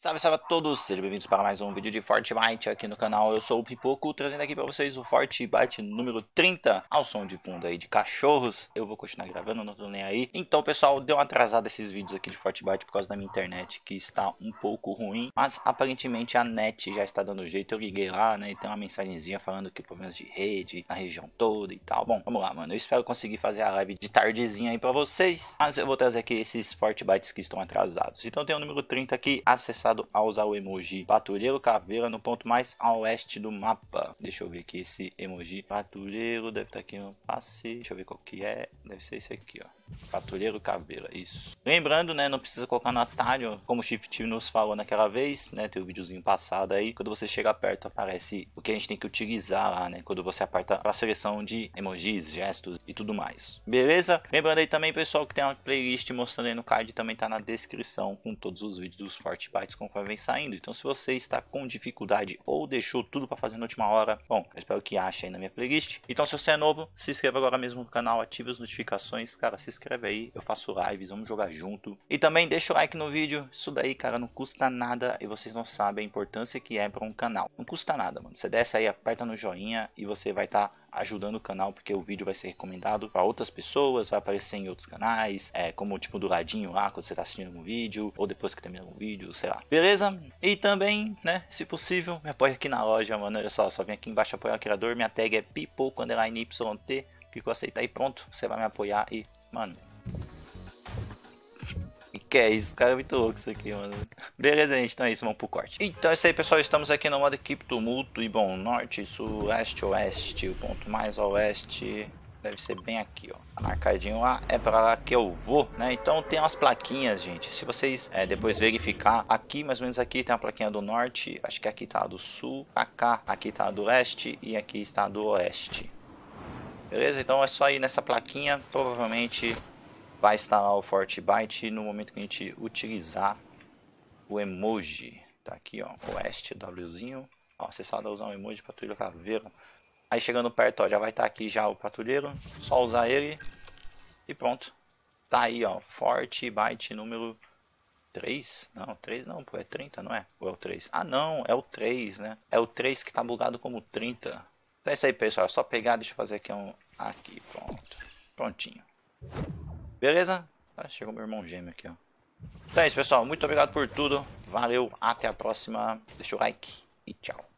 Salve, salve a todos, sejam bem-vindos para mais um vídeo de Fortnite aqui no canal. Eu sou o Pipoco, trazendo aqui para vocês o Fortnite número 30, ao som de fundo aí de cachorros. Eu vou continuar gravando, não tô nem aí. Então, pessoal, deu uma atrasada esses vídeos aqui de Fortnite por causa da minha internet, que está um pouco ruim. Mas, aparentemente, a net já está dando jeito. Eu liguei lá, né, e tem uma mensagenzinha falando que problemas de rede na região toda e tal. Bom, vamos lá, mano. Eu espero conseguir fazer a live de tardezinha aí para vocês. Mas eu vou trazer aqui esses Fortnites que estão atrasados. Então, tem o número 30 aqui, acessado a usar o emoji patrulheiro caveira no ponto mais a oeste do mapa. Deixa eu ver aqui esse emoji patrulheiro, deve estar aqui no passe, deixa eu ver qual que é, deve ser esse aqui, ó, patrulheiro caveira, isso. Lembrando, né, não precisa colocar no atalho, como o Shift nos falou naquela vez, né, tem o videozinho passado aí, quando você chega perto aparece o que a gente tem que utilizar lá, né, quando você aperta a seleção de emojis, gestos e tudo mais, beleza? Lembrando aí também, pessoal, que tem uma playlist mostrando aí no card, também tá na descrição com todos os vídeos dos Fortnites conforme vem saindo. Então, se você está com dificuldade ou deixou tudo para fazer na última hora, bom, eu espero que ache aí na minha playlist. Então, se você é novo, se inscreva agora mesmo no canal, ative as notificações, cara, se inscreve aí, eu faço lives, vamos jogar junto. E também deixa o like no vídeo, isso daí, cara, não custa nada e vocês não sabem a importância que é para um canal. Não custa nada, mano. Você desce aí, aperta no joinha e você vai estar ajudando o canal, porque o vídeo vai ser recomendado para outras pessoas, vai aparecer em outros canais, como tipo do ladinho lá, quando você tá assistindo um vídeo, ou depois que termina um vídeo, sei lá. Beleza? E também, né, se possível, me apoia aqui na loja, mano, olha só vem aqui embaixo apoiar o criador, minha tag é pipoco_yt, clicou aceitar e pronto, você vai me apoiar e, mano... Que é isso, cara, é muito louco isso aqui, mano. Beleza, gente, então é isso, vamos pro corte. Então é isso aí, pessoal, estamos aqui no modo equipe tumulto. E bom, norte, sul, leste, oeste. O ponto mais a oeste deve ser bem aqui, ó. Marcadinho lá, é pra lá que eu vou, né? Então tem umas plaquinhas, gente. Se vocês depois verificar, aqui, mais ou menos aqui, tem a plaquinha do norte. Acho que aqui tá a do sul, pra cá, aqui tá a do leste e aqui está a do oeste. Beleza? Então é só ir nessa plaquinha, provavelmente... vai estar lá o Fortnite no momento que a gente utilizar o emoji. Tá aqui, ó, oeste, Wzinho. Ó, você só dá usar um emoji patrulheiro caveira. Aí chegando perto, ó, já vai estar aqui já o patrulheiro. Só usar ele e pronto. Tá aí, ó, Fortnite número 3. Não, 3 não, pô, é 30, não é? Ou é o 3? Ah, não, é o 3, né? É o 3 que tá bugado como 30. Então é isso aí, pessoal. É só pegar, deixa eu fazer aqui um... aqui, pronto. Prontinho. Beleza? Ah, chegou meu irmão gêmeo aqui, ó. Então é isso, pessoal. Muito obrigado por tudo. Valeu, até a próxima. Deixa o like e tchau.